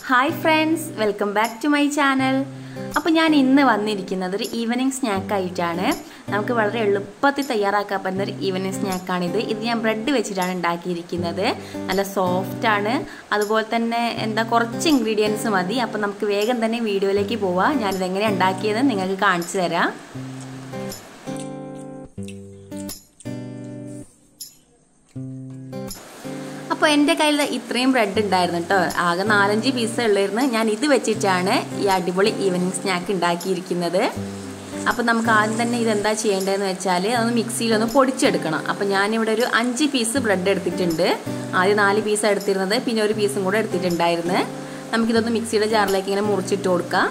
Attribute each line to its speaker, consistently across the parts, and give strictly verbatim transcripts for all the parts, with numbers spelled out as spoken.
Speaker 1: Hi friends, welcome back to my channel. അപ്പോൾ ഞാൻ ഇന്ന് വന്നിരിക്കുന്നത് ഒരു ഈവനിംഗ് സ്നാക്ക് ആയിട്ടാണ്. നമുക്ക് വളരെ എളുപ്പത്തിൽ തയ്യാറാക്കാൻ പറ്റുന്ന ഒരു ഈവനിംഗ് സ്നാക്ക് ആണിത്. ഇത് ഞാൻ ബ്രെഡ് വെച്ചിട്ടാണ് ഉണ്ടാക്കിയിരിക്കുന്നത്. നല്ല സോഫ്റ്റ് ആണ്. അതുപോലെ തന്നെ എന്താ കുറച്ച് ഇൻഗ്രീഡിയൻസ് മതി. അപ്പോൾ നമുക്ക് വേഗം തന്നെ വീഡിയോയിലേക്ക് പോവാം. ഞാൻ ഇത് എങ്ങനെ ഉണ്ടാക്കിയത് നിങ്ങൾക്ക് കാണിച്ചു തരാം. അപ്പോൾ എൻ്റെ കയ്യിൽ ഇത്രയും ബ്രെഡ് ഉണ്ടായിരുന്നു കേട്ടോ. ആകെ നാലഞ്ച് പീസ് ഉള്ളായിരുന്നു. ഞാൻ ഇത് വെച്ചിട്ടാണ് ഈ അടിപൊളി ഈവനിങ് സ്നാക്ക് ഉണ്ടാക്കിയിരിക്കുന്നത്. അപ്പോൾ നമുക്ക് ആദ്യം തന്നെ ഇതെന്താ ചെയ്യേണ്ടതെന്ന് വെച്ചാൽ അതൊന്ന് മിക്സിയിലൊന്ന് പൊടിച്ചെടുക്കണം. അപ്പോൾ ഞാനിവിടെ ഒരു അഞ്ച് പീസ് ബ്രെഡ് എടുത്തിട്ടുണ്ട്. ആദ്യം നാല് പീസ് എടുത്തിരുന്നത്, പിന്നെ ഒരു പീസും കൂടെ എടുത്തിട്ടുണ്ടായിരുന്നു. നമുക്കിതൊന്ന് മിക്സിയുടെ ജാറിലേക്ക് ഇങ്ങനെ മുറിച്ചിട്ട് കൊടുക്കാം.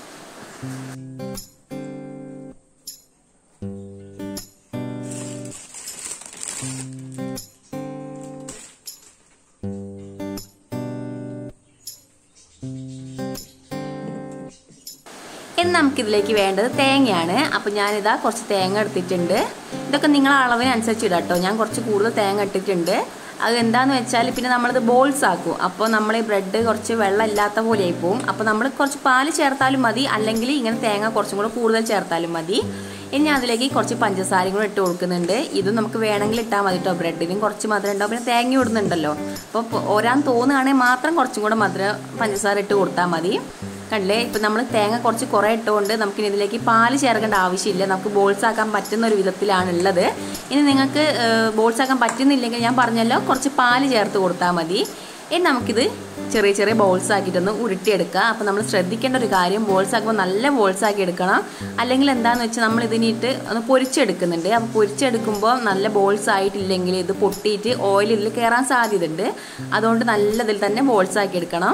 Speaker 1: ഇനി നമുക്കിതിലേക്ക് വേണ്ടത് തേങ്ങയാണ്. അപ്പോൾ ഞാനിതാ കുറച്ച് തേങ്ങ എടുത്തിട്ടുണ്ട്. ഇതൊക്കെ നിങ്ങളെ അളവിനനുസരിച്ച് ഇടാം കേട്ടോ. ഞാൻ കുറച്ച് കൂടുതൽ തേങ്ങ ഇട്ടിട്ടുണ്ട്. അത് എന്താണെന്ന് വെച്ചാൽ പിന്നെ നമ്മളിത് ബോൾസ് ആക്കും. അപ്പോൾ നമ്മൾ ഈ ബ്രെഡ് കുറച്ച് വെള്ളം ഇല്ലാത്ത പോലെ ആയി പോവും. അപ്പോൾ നമ്മൾ കുറച്ച് പാല് ചേർത്താലും മതി, അല്ലെങ്കിൽ ഇങ്ങനെ തേങ്ങ കുറച്ചും കൂടെ കൂടുതൽ ചേർത്താലും മതി. ഇനി ഞാൻ അതിലേക്ക് കുറച്ച് പഞ്ചസാരയും കൂടെ ഇട്ട് കൊടുക്കുന്നുണ്ട്. ഇതും നമുക്ക് വേണമെങ്കിൽ ഇട്ടാൽ മതി കേട്ടോ. ബ്രെഡിനും കുറച്ച് മധുരം ഉണ്ടാവും, പിന്നെ തേങ്ങ ഇടുന്നുണ്ടല്ലോ. അപ്പോൾ ഓരാൻ തോന്നുകയാണെങ്കിൽ മാത്രം കുറച്ചും കൂടെ മധുരം പഞ്ചസാര ഇട്ട് കൊടുത്താൽ മതി. കണ്ടില്ലേ, ഇപ്പം നമ്മൾ തേങ്ങ കുറച്ച് കുറേ ഇട്ടുകൊണ്ട് നമുക്കിനി ഇതിലേക്ക് പാല് ചേർക്കേണ്ട ആവശ്യമില്ല. നമുക്ക് ബോൾസ് ആക്കാൻ പറ്റുന്ന ഒരു വിധത്തിലാണ് ഉള്ളത്. ഇനി നിങ്ങൾക്ക് ബോൾസ് ആക്കാൻ പറ്റുന്നില്ലെങ്കിൽ ഞാൻ പറഞ്ഞല്ലോ കുറച്ച് പാല് ചേർത്ത് കൊടുത്താൽ മതി. ഇനി നമുക്കിത് ചെറിയ ചെറിയ ബോൾസ് ആക്കിയിട്ടൊന്ന് ഉരുട്ടിയെടുക്കുക. അപ്പോൾ നമ്മൾ ശ്രദ്ധിക്കേണ്ട ഒരു കാര്യം, ബോൾസ് ആക്കുമ്പോൾ നല്ല ബോൾസ് ആക്കി എടുക്കണം. അല്ലെങ്കിൽ എന്താണെന്ന് വെച്ചാൽ നമ്മൾ ഇതിനിട്ട് ഒന്ന് പൊരിച്ചെടുക്കുന്നുണ്ട്. അപ്പോൾ പൊരിച്ചെടുക്കുമ്പോൾ നല്ല ബോൾസ് ആയിട്ടില്ലെങ്കിൽ ഇത് പൊട്ടിയിട്ട് ഓയിൽ ഇതിൽ കയറാൻ സാധ്യതയുണ്ട്. അതുകൊണ്ട് നല്ലതിൽ തന്നെ ബോൾസ് ആക്കി എടുക്കണം.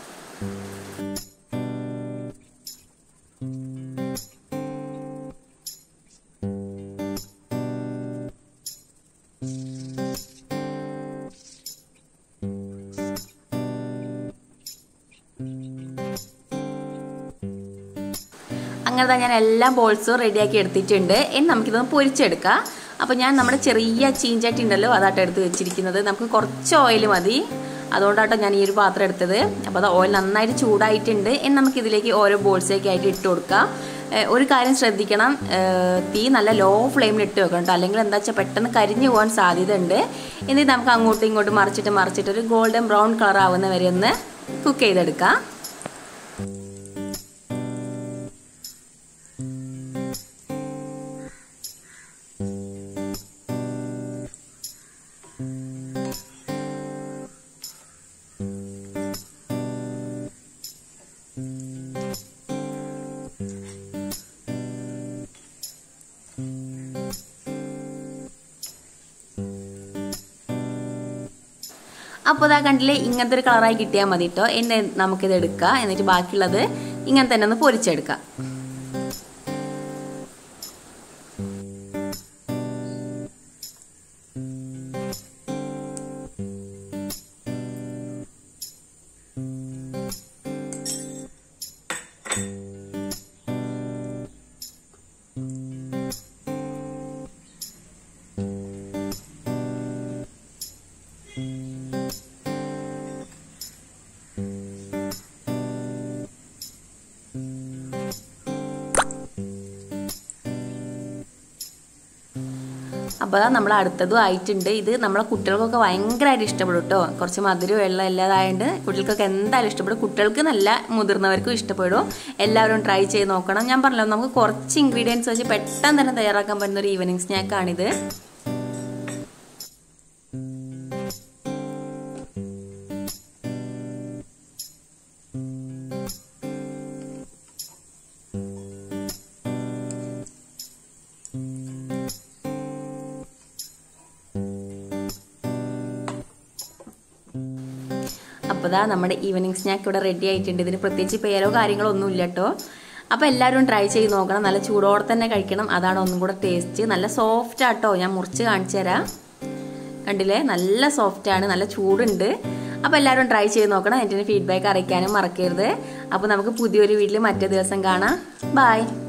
Speaker 1: അങ്ങനെ ഞാൻ എല്ലാ ബോൾസും റെഡിയാക്കി എടുത്തിട്ടുണ്ട്. ഇനി നമുക്കിതൊന്ന് പൊരിച്ചെടുക്കാം. അപ്പോൾ ഞാൻ നമ്മുടെ ചെറിയ ചീഞ്ചട്ടി ഉണ്ടല്ലോ, അതാട്ടോ എടുത്ത് വെച്ചിരിക്കുന്നത്. നമുക്ക് കുറച്ച് ഓയിൽ മതി, അതുകൊണ്ടാട്ടോ ഞാൻ ഈ ഒരു പാത്രം എടുത്തത്. അപ്പോൾ അത് ഓയിൽ നന്നായിട്ട് ചൂടായിട്ടുണ്ട്. ഇനി നമുക്കിതിലേക്ക് ഓരോ ബോൾസേക്ക് ആയിട്ട് ഇട്ട് കൊടുക്കാം. ഒരു കാര്യം ശ്രദ്ധിക്കണം, തീ നല്ല ലോ ഫ്ലെയിമിൽ ഇട്ട് വെക്കണം കേട്ടോ. അല്ലെങ്കിൽ എന്താ വെച്ചാൽ പെട്ടെന്ന് കരിഞ്ഞു പോകാൻ സാധ്യത ഉണ്ട്. എന്നിട്ട് നമുക്ക് അങ്ങോട്ടും ഇങ്ങോട്ടും മറിച്ചിട്ട് മറിച്ചിട്ട് ഒരു ഗോൾഡൻ ബ്രൗൺ കളർ ആവുന്ന വരെ ഒന്ന് കുക്ക് ചെയ്തെടുക്കാം. അപ്പോൾ ഇതാ കണ്ടില്ലേ, ഇങ്ങനത്തെ ഒരു കളറായി കിട്ടിയാൽ മതി കേട്ടോ. എന്നെ നമുക്കിത് എടുക്കാം. എന്നിട്ട് ബാക്കിയുള്ളത് ഇങ്ങനെ തന്നെ ഒന്ന് പൊരിച്ചെടുക്കാം. അപ്പോൾ നമ്മൾ അടുത്തതും ആയിട്ടുണ്ട്. ഇത് നമ്മളെ കുട്ടികൾക്കൊക്കെ ഭയങ്കരമായിട്ട് ഇഷ്ടപ്പെടും കേട്ടോ. കുറച്ച് മധുരം വെള്ളം എല്ലാതായതുകൊണ്ട് കുട്ടികൾക്കൊക്കെ എന്തായാലും ഇഷ്ടപ്പെടും. കുട്ടികൾക്ക് നല്ല മുതിർന്നവർക്കും ഇഷ്ടപ്പെടും. എല്ലാവരും ട്രൈ ചെയ്ത് നോക്കണം. ഞാൻ പറഞ്ഞല്ലോ, നമുക്ക് കുറച്ച് ഇൻഗ്രീഡിയൻസ് വെച്ച് പെട്ടെന്ന് തന്നെ തയ്യാറാക്കാൻ പറ്റുന്ന ഒരു ഈവനിങ് സ്നാക്കാണിത്. അപ്പോൾ ഇതാ നമ്മുടെ ഈവനിങ് സ്നാക്ക് ഇവിടെ റെഡി ആയിട്ടുണ്ട്. ഇതിന് പ്രത്യേകിച്ച് പേരോ കാര്യങ്ങളോ ഒന്നും ഇല്ല കേട്ടോ. അപ്പോൾ എല്ലാവരും ട്രൈ ചെയ്ത് നോക്കണം. നല്ല ചൂടോടെ തന്നെ കഴിക്കണം. അതാണ് ഒന്നും കൂടെ ടേസ്റ്റ്. നല്ല സോഫ്റ്റ് ആട്ടോ. ഞാൻ മുറിച്ച് കാണിച്ചു തരാം. കണ്ടില്ലേ, നല്ല സോഫ്റ്റാണ്, നല്ല ചൂടുണ്ട്. അപ്പോൾ എല്ലാവരും ട്രൈ ചെയ്ത് നോക്കണം. എന്നിട്ട് ഫീഡ്ബാക്ക് അറിയിക്കാനും മറക്കരുത്. അപ്പോൾ നമുക്ക് പുതിയൊരു വീഡിയോയിൽ മറ്റേ ദിവസം കാണാം. ബൈ.